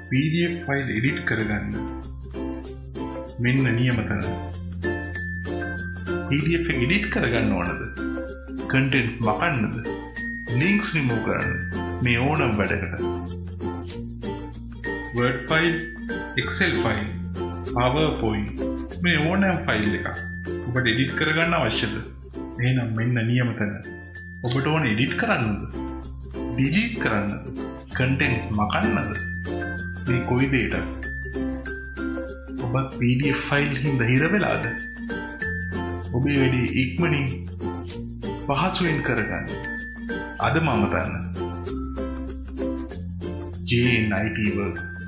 PDF file edit කරගන්න මෙන්න නියම තැන. PDF එක එඩිට් කරගන්න ඕනද? කන්ටෙන්ට් මකන්නද? ලින්ක්ස් රිමූව් කරන්න මේ ඕනම වැඩකට. Word file, Excel file, PowerPoint මේ ඕනම ෆයිල් එකක් ඔබට එඩිට් කරගන්න අවශ්‍යද? එහෙනම් මෙන්න නියම තැන. ඔබට ඕන එඩිට් කරන්නද? ඩිලීට් කරන්නද? කන්ටෙන්ට් මකන්නද? මේ කොයි දෙයකටද? ඔබ PDF ෆයිල් හින්දා හිර වෙලාද? ඔබේ වැඩේ ඉක්මනින් පහසුවෙන් කරගන්න අද මම දන්න JNIT Works